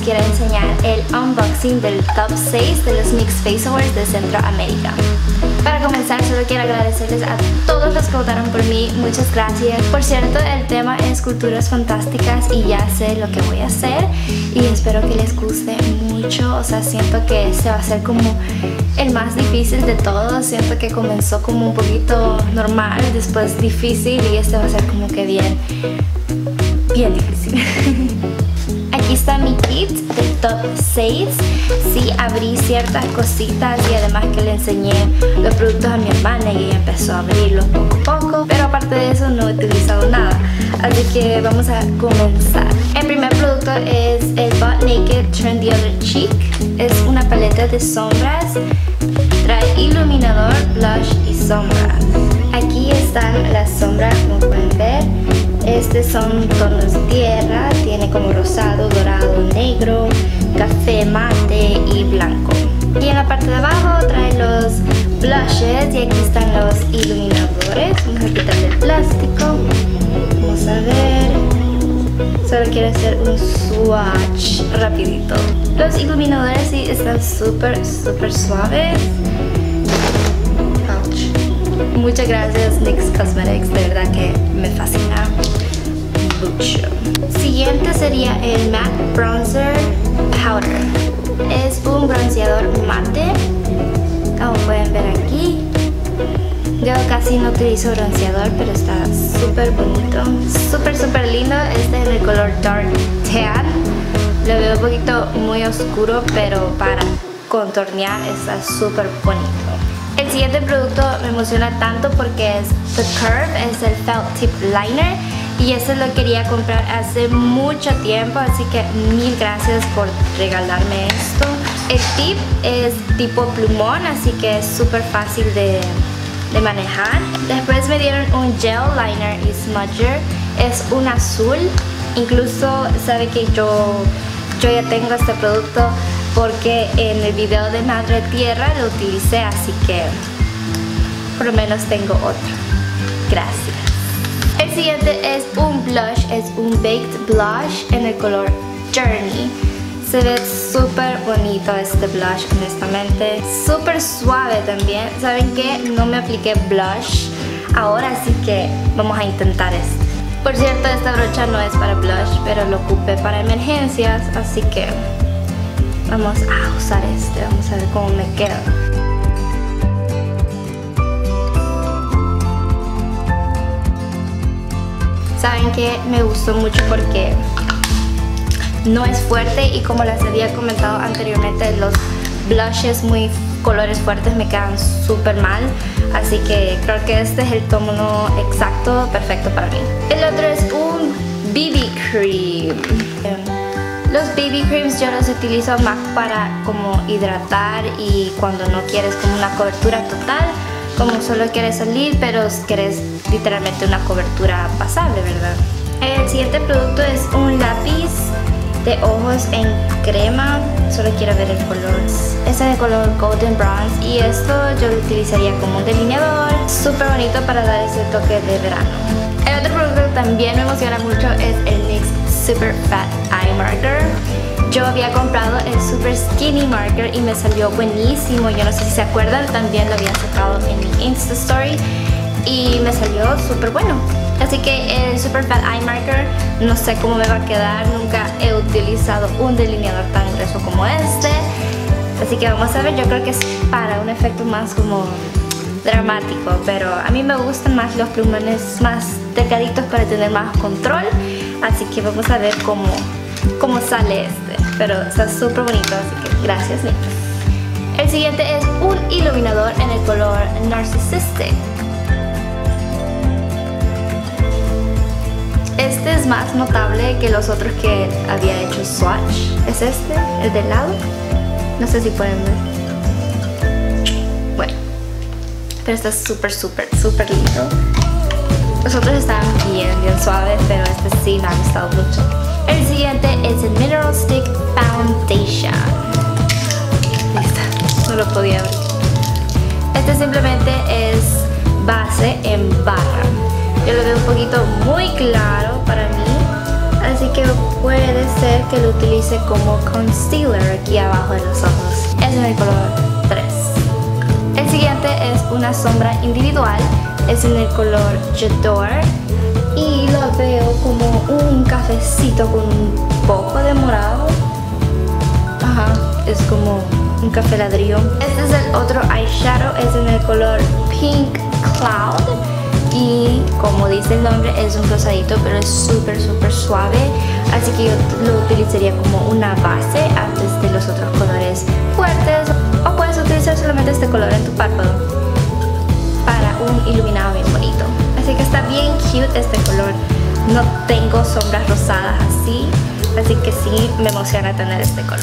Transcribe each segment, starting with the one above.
quisiera enseñar el unboxing del top 6 de los Mixed Face Awards de Centroamérica. Para comenzar, solo quiero agradecerles a todos los que votaron por mí. Muchas gracias. Por cierto, el tema es culturas fantásticas y ya sé lo que voy a hacer y espero que les guste mucho. O sea, siento que se va a hacer como el más difícil de todos. Siento que comenzó como un poquito normal, después difícil y este va a ser como que bien difícil. Aquí está mi kit del top 6. Sí, abrí ciertas cositas y además que le enseñé los productos a mi hermana y ella empezó a abrirlos poco a poco, pero aparte de eso no he utilizado nada, así que vamos a comenzar. El primer producto es el Butt Naked Turn the Other Cheek. Es una paleta de sombras, trae iluminador, blush y sombras. Aquí están las sombras, como pueden ver. Son tonos tierra, tiene como rosado, dorado, negro, café mate y blanco. Y en la parte de abajo trae los blushes y aquí están los iluminadores. Vamos a quitarle el plástico. Vamos a ver. Solo quiero hacer un swatch rapidito. Los iluminadores sí están súper suaves. Ouch. Muchas gracias NYX Cosmetics, de verdad que me fascina mucho. Siguiente sería el Matte Bronzer Powder. Es un bronceador mate, como pueden ver aquí. Yo casi no utilizo bronceador, pero está súper bonito, súper lindo. Este es el color Dark Tan. Lo veo un poquito muy oscuro, pero para contornear está súper bonito. El siguiente producto me emociona tanto porque es The Curve, es el Felt Tip Liner y ese lo quería comprar hace mucho tiempo, así que mil gracias por regalarme esto. El tip es tipo plumón, así que es súper fácil de manejar. Después me dieron un Gel Liner y Smudger, es un azul, incluso sabe que yo ya tengo este producto porque en el video de Madre Tierra lo utilicé, así que por lo menos tengo otro. Gracias. El siguiente es un blush, es un Baked Blush en el color Journey. Se ve súper bonito este blush, honestamente. Súper suave también. ¿Saben qué? No me apliqué blush ahora, así que vamos a intentar este. Por cierto, esta brocha no es para blush, pero lo ocupé para emergencias, así que vamos a usar este. Vamos a ver cómo me queda. Saben que me gustó mucho porque no es fuerte y como les había comentado anteriormente, los blushes muy colores fuertes me quedan súper mal, así que creo que este es el tono exacto, perfecto para mí. El otro es un BB Cream. Los BB Creams yo los utilizo más para como hidratar y cuando no quieres como una cobertura total, como solo quieres salir pero quieres literalmente una cobertura pasable, ¿verdad? El siguiente producto es un lápiz de ojos en crema, solo quiero ver el color. Este es el color Golden Bronze y esto yo lo utilizaría como un delineador, súper bonito para dar ese toque de verano. El otro producto que también me emociona mucho es el NYX Super Fat Eye Marker. Yo había comprado el Super Skinny Marker y me salió buenísimo. Yo no sé si se acuerdan, también lo había sacado en mi Insta Story y me salió súper bueno. Así que el Super Fat Eye Marker no sé cómo me va a quedar. Nunca he utilizado un delineador tan grueso como este. Así que vamos a ver, yo creo que es para un efecto más como dramático, pero a mí me gustan más los plumones más delgaditos para tener más control. Así que vamos a ver cómo sale este, pero está súper bonito, así que gracias NYX. El siguiente es un iluminador en el color Narcissistic. Este es más notable que los otros que había hecho swatch. Es este, el del lado. No sé si pueden ver. Bueno, pero está súper lindo. Los otros están bien suaves, pero este sí me ha gustado mucho. El siguiente es el Mineral Stick Foundation. Listo, no lo podía abrir. Este simplemente es base en barra. Yo lo veo un poquito muy claro para mí, así que puede ser que que lo utilice como concealer aquí abajo de los ojos. Es en el color 3. El siguiente es una sombra individual. Es en el color J'adore. Y lo veo como un cafecito con un poco de morado. Ajá, es como un café ladrillo. Este es el otro eyeshadow, es en el color Pink Cloud. Y como dice el nombre, es un rosadito, pero es súper suave. Así que yo lo utilizaría como una base antes de los otros colores fuertes. O puedes utilizar solamente este color en tu párpado para un iluminado bien bonito. Así que está bien cute este color. No tengo sombras rosadas así que sí me emociona tener este color.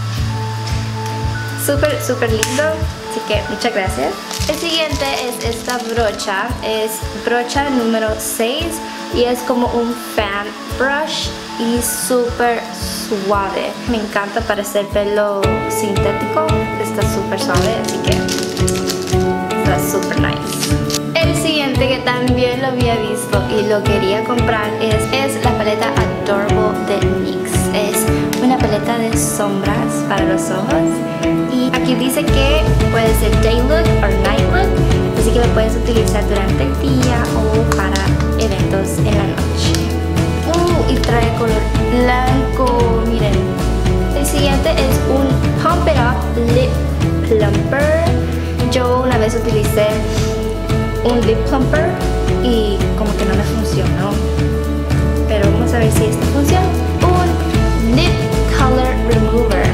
Súper lindo, así que muchas gracias. El siguiente es esta brocha, es brocha número 6 y es como un fan brush y súper suave. Me encanta para hacer pelo sintético, está súper suave, así que está súper nice. El siguiente que también lo había visto y lo quería comprar es la paleta Adorable de NYX. Es una paleta de sombras para los ojos y aquí dice que puede ser day look o night look, así que lo puedes utilizar durante el día o para eventos en la noche. Y trae color blanco, miren. El siguiente es un Pump It Up Lip Plumper. Yo una vez utilicé un lip plumper y como que no me funcionó, pero vamos a ver si este funciona. Un lip color remover.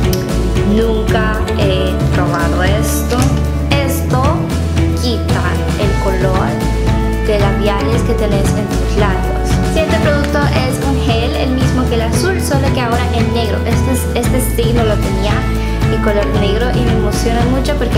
Nunca he probado esto. Esto quita el color de labiales que tenés en tus labios. Siguiente producto es un gel, el mismo que el azul, solo que ahora en negro. Este sí no lo tenía en color negro y me emociona mucho porque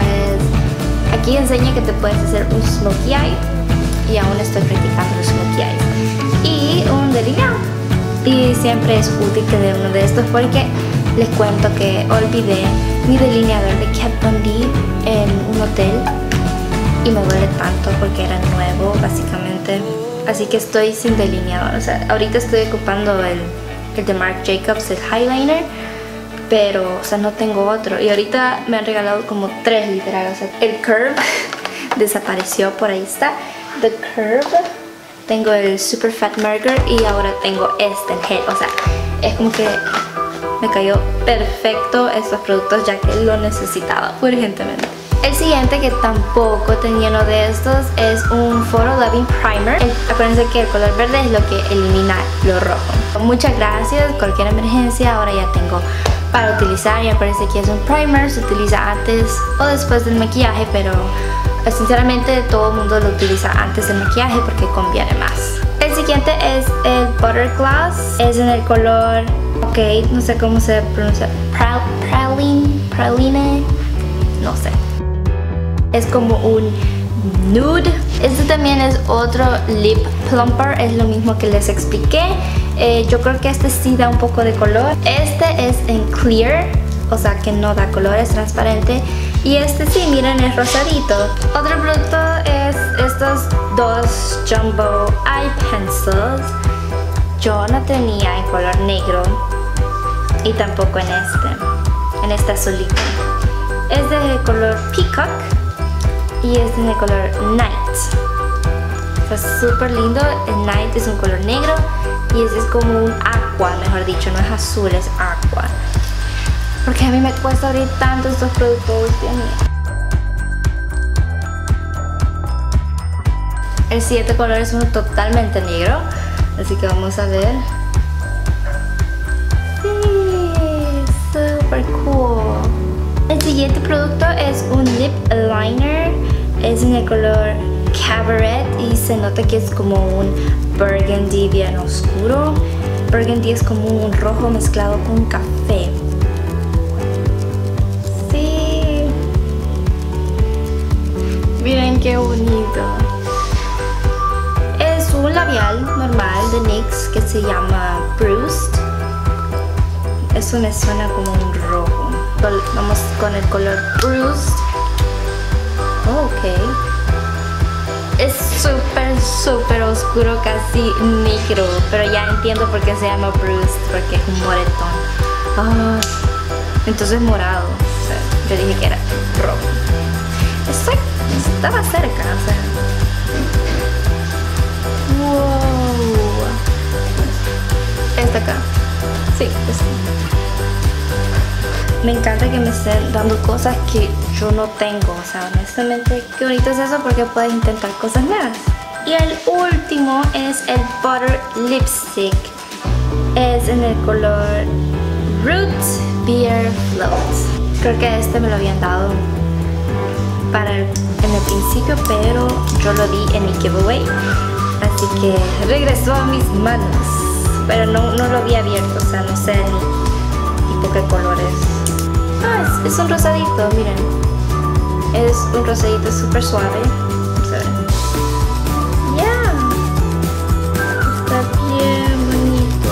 aquí enseña que te puedes hacer un smokey eye y aún estoy practicando el smokey eye. Y un delineado. Y siempre es útil tener uno de estos porque les cuento que olvidé mi delineador de Kat Von D en un hotel y me duele tanto porque era nuevo básicamente. Así que estoy sin delineador. O sea, ahorita estoy ocupando el de Marc Jacobs, el eyeliner, pero, o sea, no tengo otro. Y ahorita me han regalado como 3 literal. O sea, el Curve desapareció, por ahí está. The Curve. Tengo el Super Fat Marker y ahora tengo este, el gel. O sea, es como que me cayó perfecto estos productos ya que lo necesitaba urgentemente. El siguiente, que tampoco tenía uno de estos, es un Photo Loving Primer. Acuérdense que el color verde es lo que elimina lo rojo. Muchas gracias, cualquier emergencia ahora ya tengo para utilizar. Y me parece que es un primer, se utiliza antes o después del maquillaje, pero sinceramente todo el mundo lo utiliza antes del maquillaje porque conviene más. El siguiente es el Butter Gloss, es en el color, ok, no sé cómo se pronuncia, praline, no sé. Es como un nude. Este también es otro lip plumper, es lo mismo que les expliqué. Yo creo que este sí da un poco de color. Este es en clear, o sea que no da color, es transparente. Y este sí, miren, es rosadito. Otro producto es estos 2 Jumbo Eye Pencils. Yo no tenía en color negro y tampoco en este azulito. Es de color Peacock y es de color Night. Está súper lindo. El Night es un color negro y ese es como un aqua, mejor dicho, no es azul, es aqua. Porque a mí me cuesta abrir tanto estos productos, Dios mío. El siguiente color es uno totalmente negro, así que vamos a ver. Sí, super cool. El siguiente producto es un lip liner, es en el color Cabaret y se nota que es como un burgundy bien oscuro. Burgundy es como un rojo mezclado con café. Sí, miren qué bonito. Es un labial normal de NYX que se llama Bruised. Eso me suena como un rojo. Vamos con el color Bruised. Oh, ok. Es súper oscuro, casi negro, pero ya entiendo por qué se llama bruised, porque es un moretón. Entonces morado, o sea, yo dije que era rojo. Estaba cerca, o sea. Wow. Esta acá. Sí, esta. Me encanta que me estén dando cosas que yo no tengo, o sea, honestamente, qué bonito es eso porque puedes intentar cosas nuevas. Y el último es el Butter Lipstick. Es en el color Root Beer Float. Creo que este me lo habían dado en el principio, pero yo lo di en mi giveaway. Así que regresó a mis manos. Pero no lo había abierto, o sea, no sé ni tipo qué color es. Es un rosadito, miren. Es un rosadito súper suave. Vamos a ver. Ya. Está bien bonito.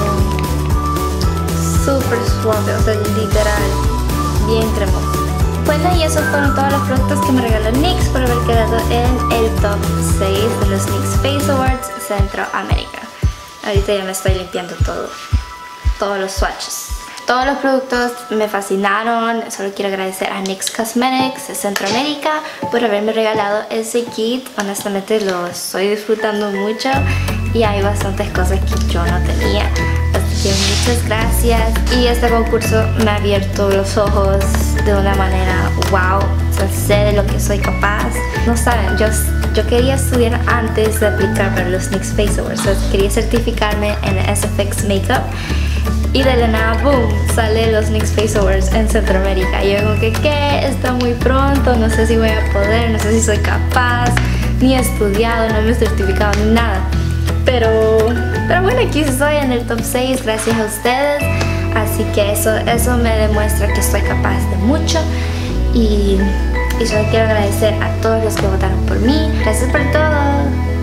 Súper suave, o sea, literal. Bien cremoso. Bueno, y esos fueron todos los productos que me regaló NYX por haber quedado en el top 6 de los NYX Face Awards Centroamérica. Ahorita ya me estoy limpiando todos los swatches. Todos los productos me fascinaron. Solo quiero agradecer a NYX Cosmetics de Centroamérica por haberme regalado ese kit. Honestamente lo estoy disfrutando mucho y hay bastantes cosas que yo no tenía. Así que muchas gracias. Y este concurso me ha abierto los ojos de una manera wow. O sea, sé de lo que soy capaz. No saben, yo quería estudiar antes de aplicar para los NYX Face Awards. O sea, quería certificarme en SFX Makeup. Y de la nada, boom, sale los NYX Face Awards en Centroamérica. Y yo como que, ¿qué? Está muy pronto, no sé si voy a poder, no sé si soy capaz. Ni he estudiado, no me he certificado, ni nada. Pero bueno, aquí estoy en el top 6 gracias a ustedes. Así que eso me demuestra que estoy capaz de mucho. Y solo quiero agradecer a todos los que votaron por mí. Gracias por todo.